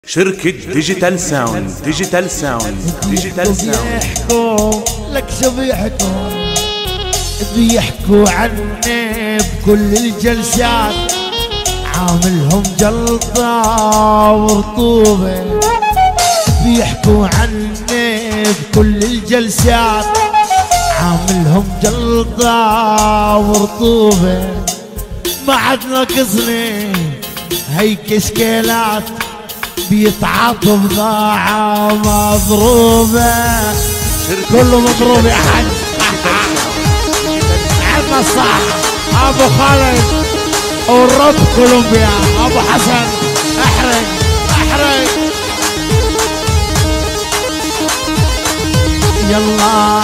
شركة ديجيتال ساوند بيحكوا لك شو بيحكوا عني بكل الجلسات، عاملهم جلطة ورطوبة. بيحكوا عني بكل الجلسات، عاملهم جلطة ورطوبة. ما عاد ناقصني هيك سكيلات، بيتعاطوا بضاعة مضروبة. كله مضروب يا حاج. عنا صح ابو خالد والرب كولومبيا. ابو حسن احرق احرق يلا.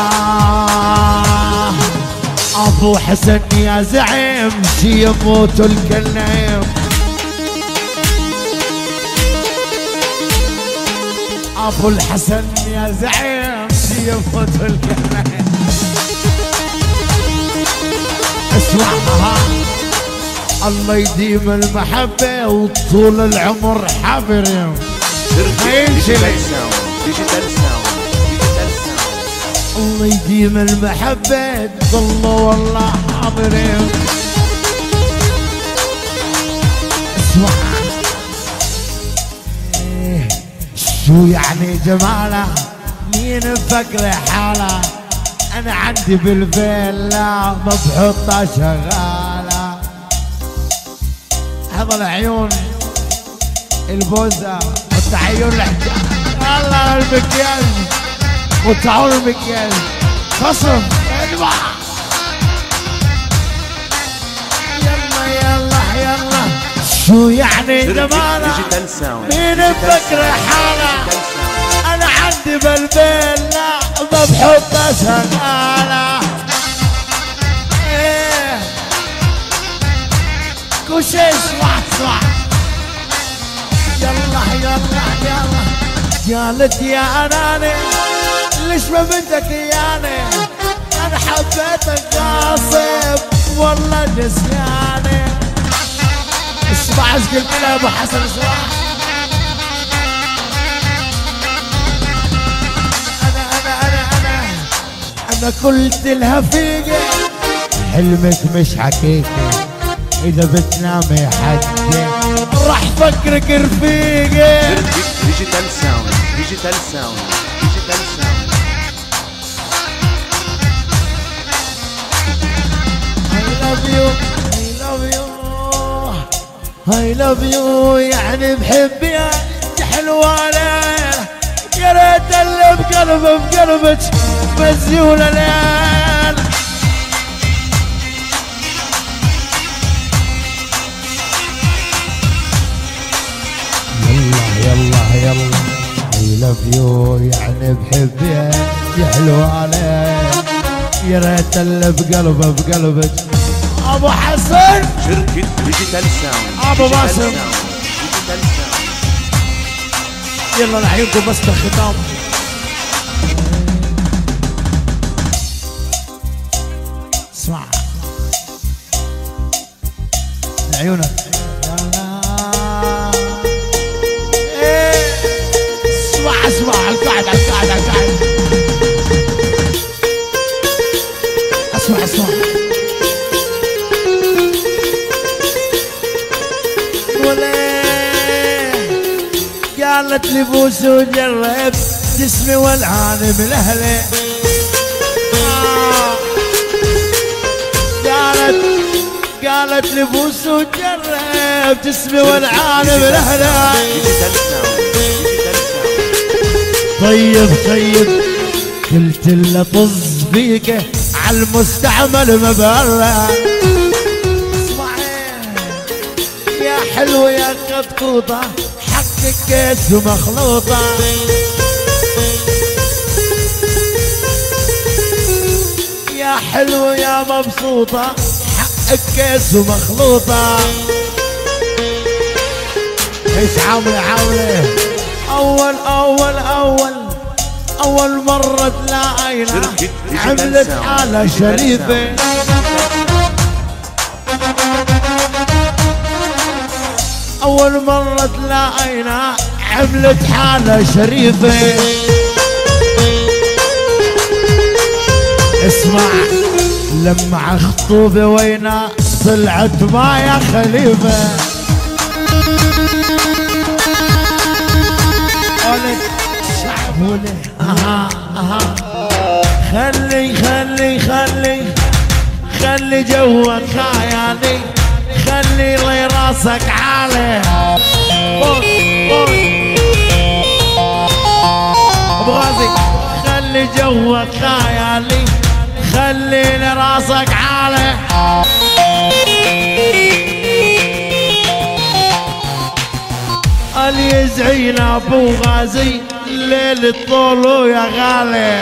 ابو حسن يا زعيم شي يموت الكلام. ابو الحسن يا زعيم يفوت الكلام. اسمعها الله يديم المحبة وطول العمر حابرين. الله يديم المحبة ضلوا والله حاضرين. اسمع شو يعني جماله، مين مفكر حاله؟ انا عندي بالفيلا مبحوطه شغاله. هذا العيون البوزه والتعيون الحجاب. الله المكياج وتعور المكياج خصم ادفع. يلا يلا يلا شو يعني جماله، مين مفكر حاله؟ انا عندي بالفيلا مبحوطه شغاله. ايه كوشيش اسمع يلا يلا يلا. قالت يا اناني ليش ما بدك اياني؟ انا حبيتك غاصب والله نسياني. اسمع ايش قلت لها ابو حسن. اسمع انا قلت لها فيقي حلمك مش حقيقي، اذا بتنامي حدي راح فكرك رفيقي. ديجيتال ساوند ديجيتال ساوند ديجيتال ساوند. I love you I love you I love you يعني بحب يا انت حلوة ليلة. يا ريت اللي بقلبي بقلبك مزيونة ليل. يلا يلا يلا I love you يعني بحب يا انت حلوة ليل. يا ريت اللي بقلبي بقلبك. ابو حسن شركة ديجيتال ساوند. ابو باسم يلا نعينكم بس الختام. اسمع لعيونك اسمع اسمع على القاعد على القاعد على القاعد. اسمع اسمع قالت لي بوس وجرب جسمي والعاني من اهلي. قالت لي بوس وجرب جسمي والعاني من اهلي. طيب قلت له طز فيك على المستعمل مبرة. اسمعي يا حلوة يا قطقوطة حقك كيس ومخلوطة. يا حلوة يا مبسوطة حقك كيس ومخلوطة. ايش عاملة اول مرة تلاقينا عملت حالة شريفة. أول مرة تلاقينا عملت حالة شريفة. اسمع لما خطوبة وينا طلعت ما يا خليفة. قلت شعبولي خلي جوك خيالي، خلي لي راسك عالي. ابو غازي خلي جوك خيالي، خلي لي راسك عالي. قال يزعين ابو غازي الليل الطول يا غالي.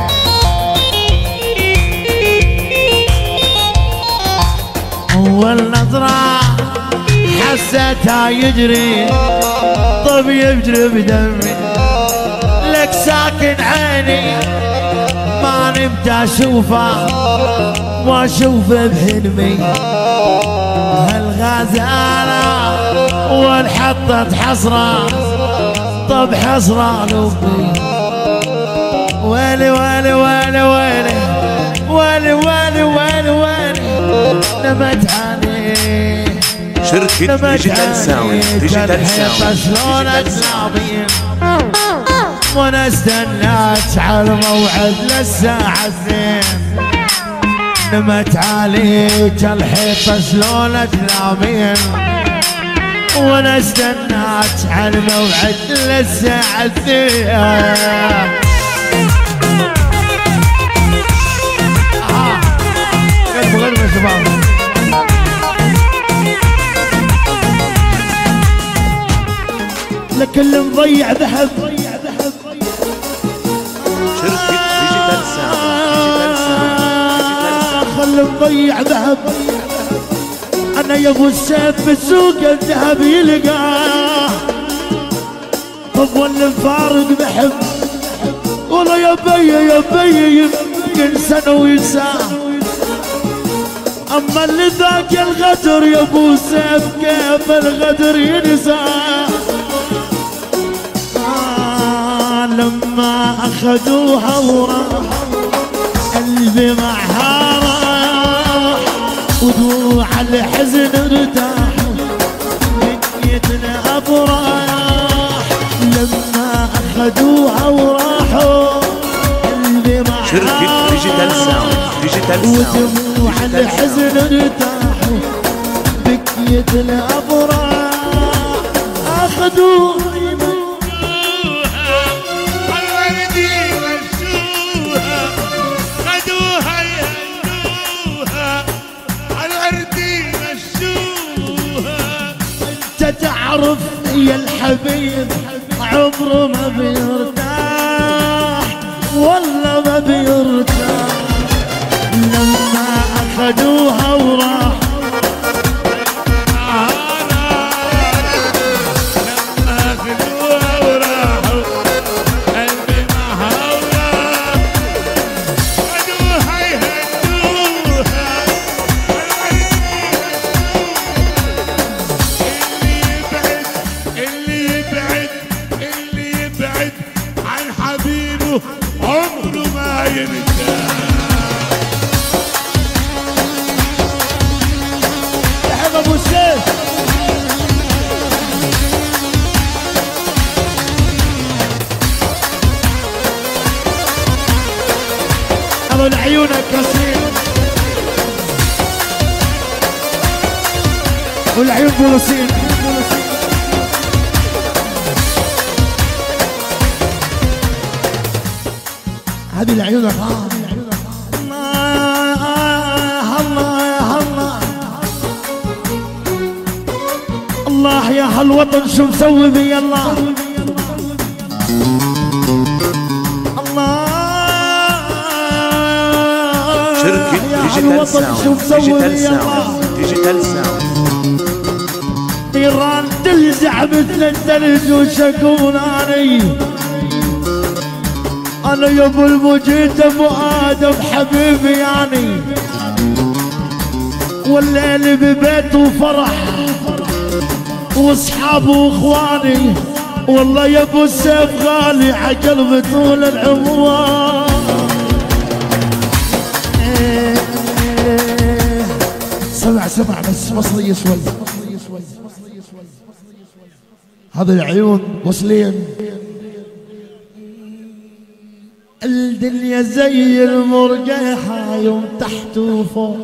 اول نظرة حسيتها يجري طب يجري بدمي، لك ساكن عيني ما نمت اشوفه واشوفه بحلمي. هالغزالة والحطت حسرة طب حسرة لبي. ويلي ويلي ويلي ويلي ويلي ويلي ويلي ويلي نمت عليه. شركة ديجيتال ساوند، ديجيتال ساوند، شلون اتلاقين وانا استنيت على الموعد للساعة 2. نمت عليك الحيطة شلون تلامين وانا استنيت على الموعد للساعة 2. غير يا شباب لكل مضيع ذهب. شركة ديجيتال ساوند، خل مضيع ذهب. انا يا ابو السيف بالسوق الذهب يلقاه. طب واللي مفارق بحب والله يا بي ينسى وينساه. اما اللي ذاك الغدر يا ابو سيف كيف الغدر ينسى. لما اخذوها وراح قلبي معها راح ودموع الحزن ارتاح دنيتنا افراح. لما اخذوها وراحوا قلبي معها شركة ديجيتال ساوند، ديجيتال ساوند، ودموع الحزن ارتاحوا بكيتنا افراح. اخذوها تعرف يا الحبيب عمره ما بيرتاح والله ما بيرتاح. لما اخذوها وراح عمره ما يرتاح. يا ابو السيف الله لعيونك كاسرين والعيون بولوسين. هذه العيون الله الله الله الله يا هالوطن شو مسوي بي الله الله. شركة ديجيتال ساوند، ديجيتال ساوند، ديجيتال ساوند. ايران تلزع مثل الثلج وشكوناني. انا يا ابو المجيد ابو ادم حبيبي يعني. والليل ببيت وفرح واصحابه واخواني والله يا ابو السيف غالي عقلبي طول العمر. سمع بس مصري شوي. هذا العيون وصلين. الدنيا زي المرجحة يوم تحت وفوق،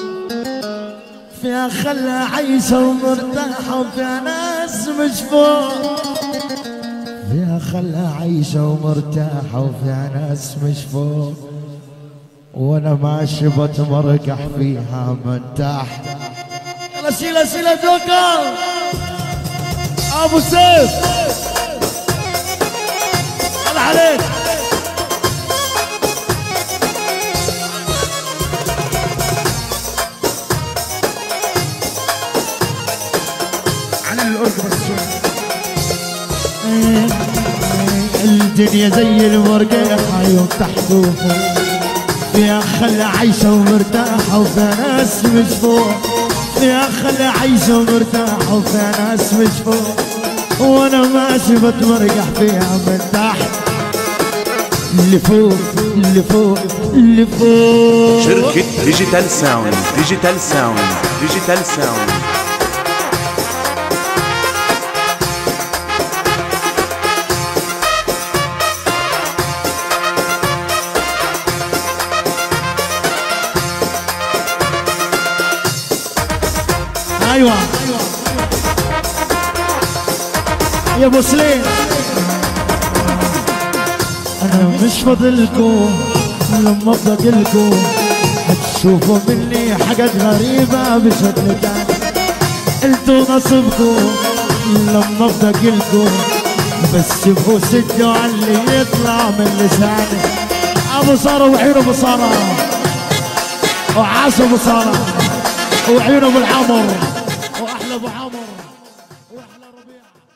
فيها خلها عايشة ومرتاحة وفيها ناس مش فوق، فيها خلها عايشة ومرتاحة وفيها ناس مش فوق، وانا ماشي بتمرجح فيها من تحت. يلا شيلة جوكر ابو سيف، يلا عليك. الدنيا زي المرجحة يوم تحت وفوق، فيها خلة عايشة ومرتاحة وفيها ناس مش فوق، فيها خلة عايشة ومرتاحة وفيها ناس مش فوق، وانا ماشي بتمرجح فيها من تحت لفوق لفوق لفوق. شركة ديجيتال ساوند، ديجيتال ساوند، ديجيتال ساوند. ايوه يا ابو سليم، انا مش فاضلكم لما ابدا اقلكم هتشوفوا مني حاجات غريبه بشكل تاني. انتوا نصيبكم لما ابدا اقلكم، بس تبقوا سدوا على اللي يطلع من لساني. ابو ساره وعيون ابو ساره وعاش ابو ساره وعيون ابو العمر واحلى ابو عمر واحلى ربيع.